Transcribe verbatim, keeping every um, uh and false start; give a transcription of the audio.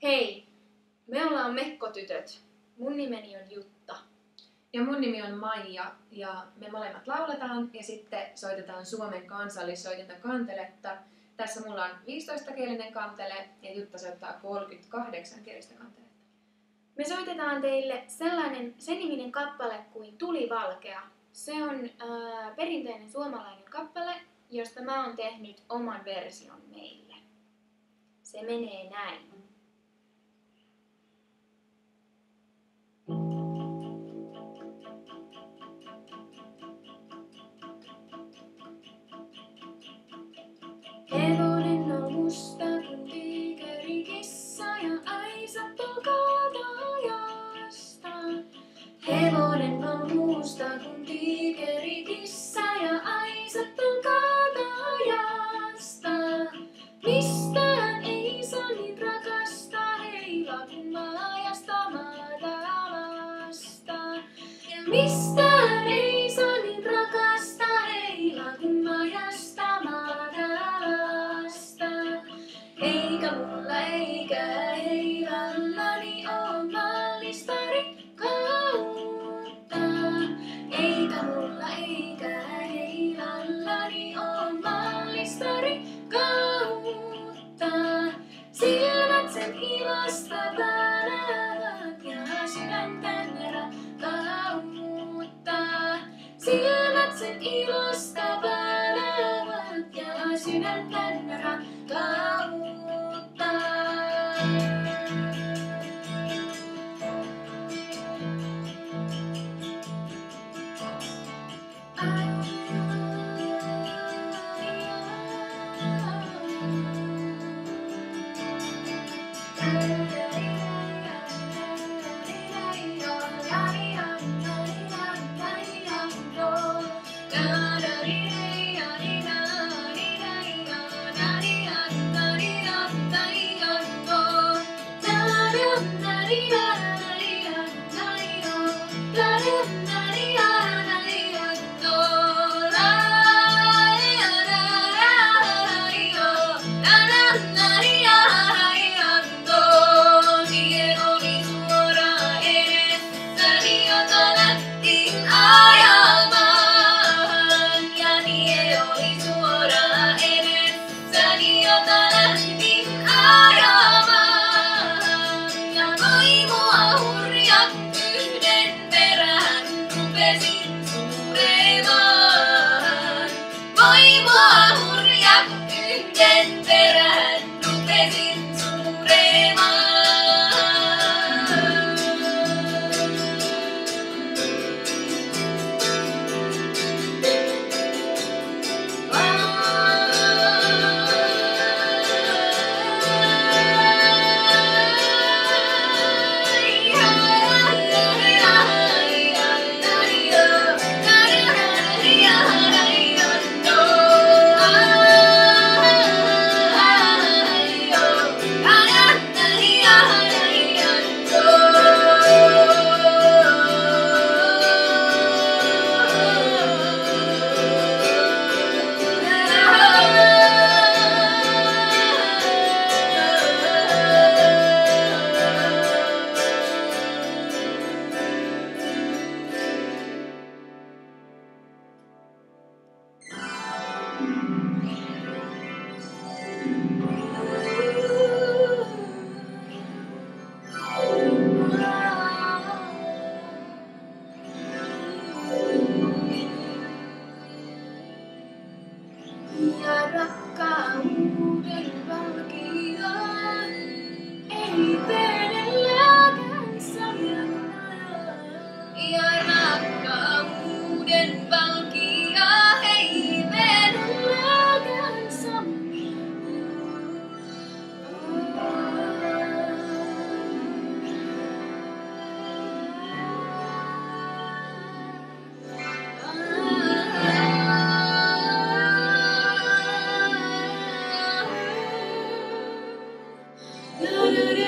Hei, me ollaan Mekkotytöt. Mun nimeni on Jutta. Ja mun nimi on Maija ja me molemmat lauletaan ja sitten soitetaan Suomen kansallissoitinta kanteletta. Tässä mulla on viisitoistakielinen kantele ja Jutta soittaa kolmekymmentäkahdeksankielistä kanteletta. Me soitetaan teille sellainen seniminen kappale kuin Tuli valkea. Se on ää, perinteinen suomalainen kappale, josta mä oon tehnyt oman version meille. Se menee näin. Hevonen on musta kun tiikerikissa ja Aisa polkaa ajasta. Hevonen on musta kun tiikerikissa ja Aisa polkaa ajasta. Mistään ei saa niin rakastaa heila kun maajasta maata alasta. Ja mistään ei saa niin rakastaa heila kun maajasta maata alasta. Eikä mulla eikä heilallani oo maallista rikkautta. Eikä mulla eikä heilallani oo maallista rikkautta. Silmät sen ilosta palaavat ja sydäntäni rakkautta. Silmät sen ilosta palaavat ja sydäntäni rakkautta. Da da da